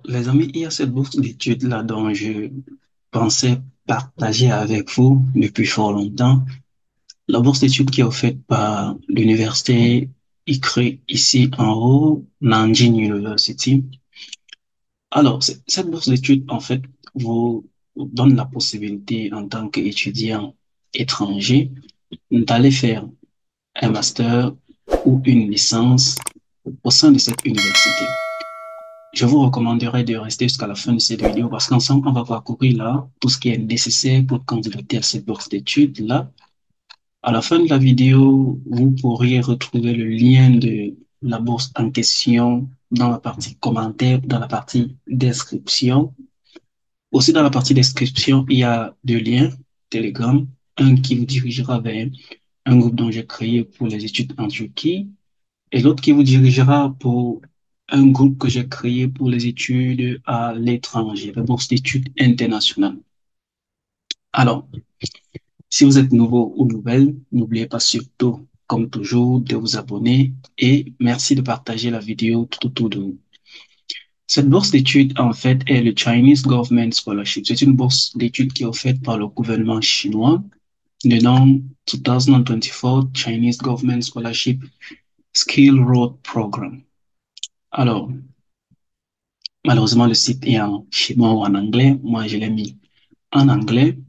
Les amis, il y a cette bourse d'études-là dont je pensais partager avec vous depuis fort longtemps. La bourse d'études qui est offerte par l'université ICRI ici en haut, Nanjing University. Alors, cette bourse d'études, en fait, vous donne la possibilité en tant qu'étudiant étranger d'aller faire un master ou une licence au sein de cette université. Je vous recommanderais de rester jusqu'à la fin de cette vidéo parce qu'ensemble, on va parcourir là tout ce qui est nécessaire pour candidater à cette bourse d'études là. À la fin de la vidéo, vous pourriez retrouver le lien de la bourse en question dans la partie commentaires, dans la partie description. Aussi, dans la partie description, il y a deux liens Telegram, un qui vous dirigera vers un groupe dont j'ai créé pour les études en Turquie et l'autre qui vous dirigera pour un groupe que j'ai créé pour les études à l'étranger, la bourse d'études internationales. Alors, si vous êtes nouveau ou nouvelle, n'oubliez pas surtout, comme toujours, de vous abonner et merci de partager la vidéo tout autour de vous. Cette bourse d'études, en fait, est le Chinese Government Scholarship. C'est une bourse d'études qui est offerte par le gouvernement chinois. Le nom 2024 Chinese Government Scholarship Skill Road Program. Alors, malheureusement, le site est en chinois ou en anglais. Moi, je l'ai mis en anglais.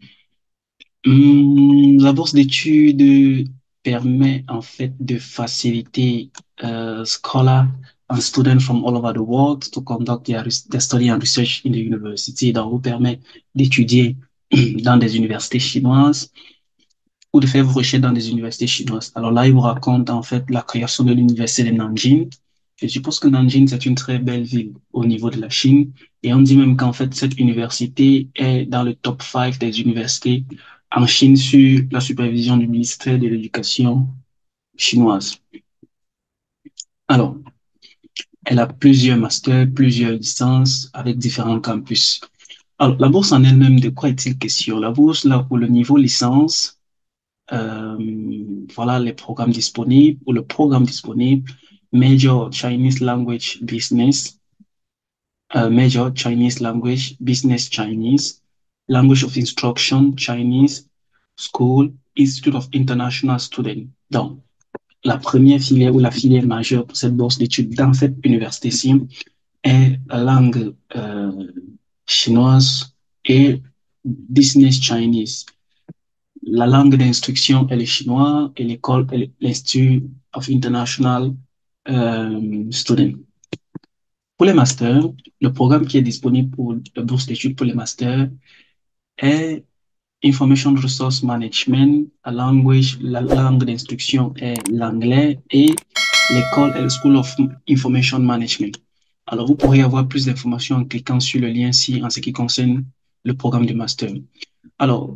La bourse d'études permet en fait de faciliter scholars and students from all over the world to conduct their study and research in the university. Donc, vous permet d'étudier dans des universités chinoises ou de faire vos recherches dans des universités chinoises. Alors là, il vous raconte en fait la création de l'université de Nanjing. Je suppose que Nanjing, c'est une très belle ville au niveau de la Chine. Et on dit même qu'en fait, cette université est dans le top 5 des universités en Chine sur la supervision du ministère de l'Éducation chinoise. Alors, elle a plusieurs masters, plusieurs licences avec différents campus. Alors, la bourse en elle-même, de quoi est-il question? La bourse, là, pour le niveau licence, euh, voilà les programmes disponibles ou le programme disponible. Major Chinese Language Business, Major Chinese Language Business Chinese, Language of Instruction Chinese, School, Institute of International Students. Donc, la première filière ou la filière majeure pour cette bourse d'études dans cette université-ci est la langue chinoise et Business Chinese. La langue d'instruction est le chinois et l'école est l'Institute of International Students. Pour les masters, le programme qui est disponible pour la bourse d'études pour les masters est Information Resource Management, la langue d'instruction est l'anglais et l'école est le School of Information Management. Alors, vous pourrez avoir plus d'informations en cliquant sur le lien ci en ce qui concerne le programme de master. Alors,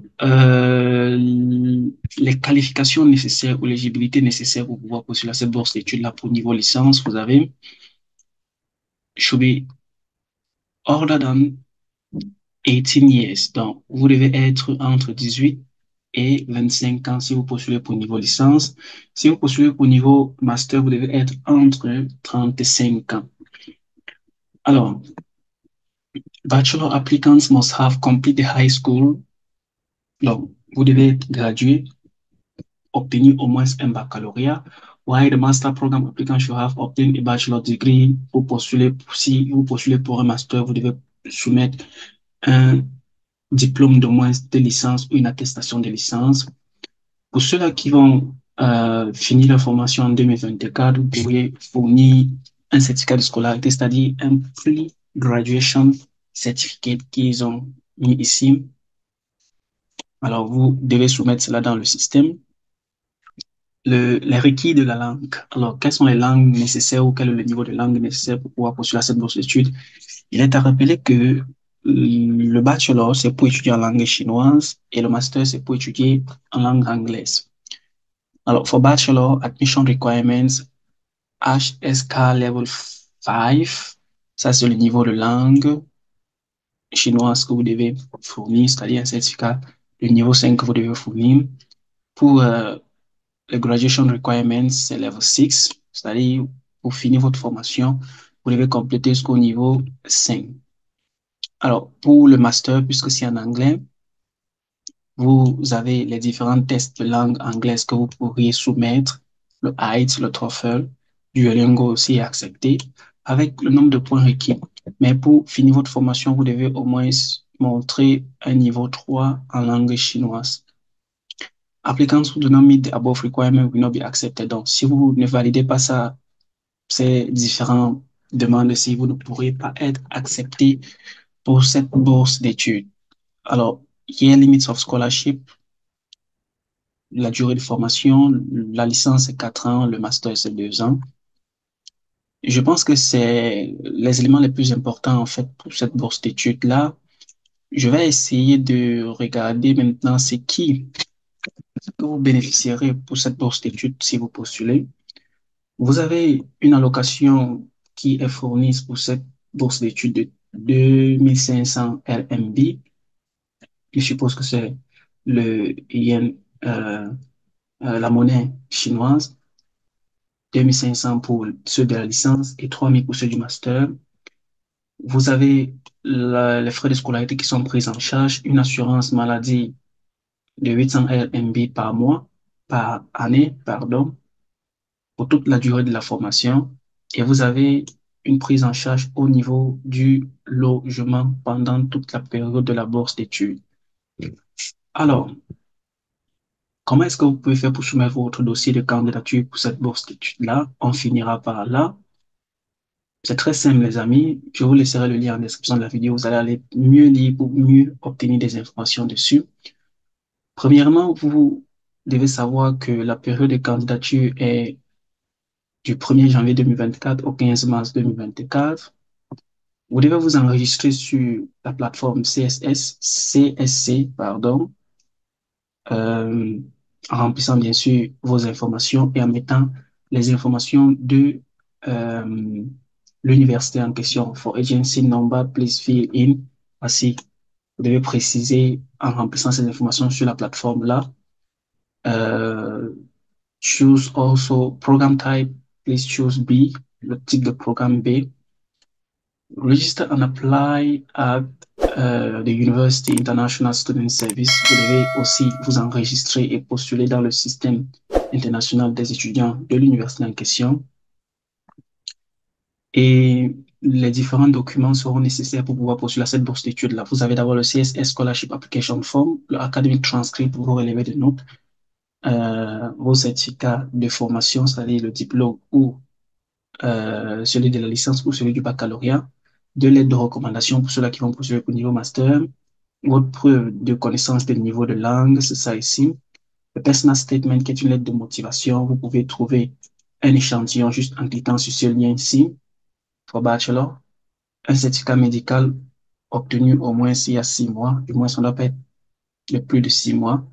les qualifications nécessaires ou l'éligibilité nécessaire pour pouvoir postuler à cette bourse d'études-là pour niveau licence, vous avez should be older than 18 years. Donc, vous devez être entre 18 et 25 ans si vous postulez pour niveau licence. Si vous postulez pour niveau master, vous devez être entre 35 ans. Alors, bachelor applicants must have completed high school. Donc, vous devez être gradué, obtenu au moins un baccalauréat. While the master program applicant should have obtained a bachelor degree. Pour postuler, si vous postulez pour un master, vous devez soumettre un diplôme de moins de licence ou une attestation de licence. Pour ceux-là qui vont finir leur formation en 2024, vous pourriez fournir un certificat de scolarité, c'est-à-dire un pre-graduation certificate qu'ils ont mis ici. Alors, vous devez soumettre cela dans le système. Les requis de la langue. Alors, quelles sont les langues nécessaires ou quel est le niveau de langue nécessaire pour pouvoir postuler à cette bourse d'études? Il est à rappeler que le bachelor, c'est pour étudier en langue chinoise et le master, c'est pour étudier en langue anglaise. Alors, for bachelor, admission requirements, HSK level 5, ça c'est le niveau de langue chinoise que vous devez fournir, c'est-à-dire un certificat de niveau 5 que vous devez fournir. Pour les graduation requirements, c'est level 6, c'est-à-dire pour finir votre formation, vous devez compléter jusqu'au niveau 5. Alors, pour le master, puisque c'est en anglais, vous avez les différents tests de langue anglaise que vous pourriez soumettre. Le IELTS, le TOEFL, Duolingo aussi est accepté avec le nombre de points requis. Mais pour finir votre formation, vous devez au moins montrer un niveau 3 en langue chinoise. Applicants who do not meet the above requirement will not be accepted. Donc, si vous ne validez pas ça, ces différentes demandes, si vous ne pourrez pas être accepté pour cette bourse d'études. Alors, year limits of scholarship, la durée de formation, la licence c'est 4 ans, le master c'est 2 ans. Je pense que c'est les éléments les plus importants en fait pour cette bourse d'études-là. Je vais essayer de regarder maintenant c'est qui que vous bénéficierez pour cette bourse d'études si vous postulez. Vous avez une allocation qui est fournie pour cette bourse d'études de 2500 RMB. Je suppose que c'est le yen, la monnaie chinoise. 2500 pour ceux de la licence et 3000 pour ceux du master. Vous avez les frais de scolarité qui sont pris en charge, une assurance maladie de 800 RMB par mois, par année, pardon, pour toute la durée de la formation. Et vous avez une prise en charge au niveau du logement pendant toute la période de la bourse d'études. Alors, comment est-ce que vous pouvez faire pour soumettre votre dossier de candidature pour cette bourse d'études-là? On finira par là. C'est très simple, les amis. Je vous laisserai le lien en description de la vidéo. Vous allez aller mieux lire pour mieux obtenir des informations dessus. Premièrement, vous devez savoir que la période de candidature est du 1er janvier 2024 au 15 mars 2024. Vous devez vous enregistrer sur la plateforme CSC, pardon, euh, en remplissant bien sûr vos informations et en mettant les informations de euh, l'université en question. For agency number, please fill in. Voici, vous devez préciser en remplissant ces informations sur la plateforme là. Euh, Choose also program type, please choose B, le type de programme B. Register and apply at the University International Student Service. Vous devez aussi vous enregistrer et postuler dans le système international des étudiants de l'université en question. Et les différents documents seront nécessaires pour pouvoir postuler à cette bourse d'études-là. Vous avez d'abord le CSS Scholarship Application Form, le Academic Transcript pour vous relever des notes, vos certificats de formation, c'est-à-dire le diplôme ou celui de la licence ou celui du baccalauréat, de l'aide de recommandation pour ceux-là qui vont poursuivre au niveau master, votre preuve de connaissance des niveaux de langue, c'est ça ici. Le personal statement qui est une lettre de motivation, vous pouvez trouver un échantillon juste en cliquant sur ce lien ici, pour bachelor, un certificat médical obtenu au moins s'il y a 6 mois, du moins ça doit pas être de plus de 6 mois.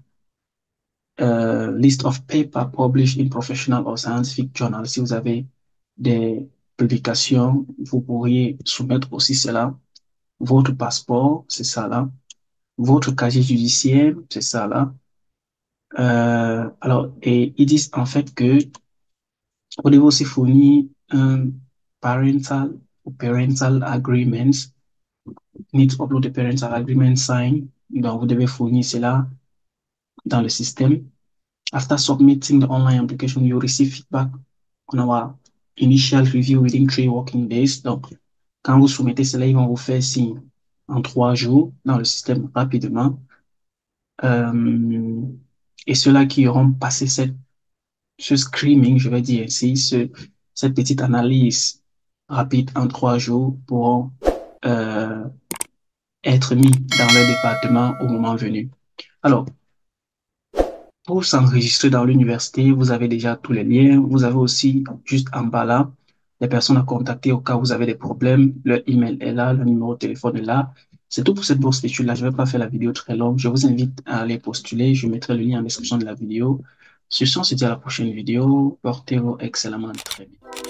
List of paper published in professional or scientific journal. Si vous avez des publications, vous pourriez soumettre aussi cela. Votre passeport, c'est ça là. Votre casier judiciaire, c'est ça là. Alors, et ils disent en fait que vous devez aussi fournir un parental agreement. Need to upload the parental agreement sign. Donc, vous devez fournir cela dans le système. After submitting the online application, you receive feedback on our initial review within 3 working days. Donc, quand vous soumettez cela, ils vont vous faire signe en 3 jours dans le système rapidement. Euh, et ceux-là qui auront passé ce screening, je vais dire ainsi, cette petite analyse rapide en 3 jours pourront euh, être mis dans leur département au moment venu. Alors, pour s'enregistrer dans l'université, vous avez déjà tous les liens. Vous avez aussi, juste en bas là, les personnes à contacter au cas où vous avez des problèmes. Leur email est là, le numéro de téléphone est là. C'est tout pour cette bourse d'études-là. Je ne vais pas faire la vidéo très longue. Je vous invite à aller postuler. Je mettrai le lien en description de la vidéo. Sur ce, on se dit à la prochaine vidéo. Portez-vous excellemment très bien.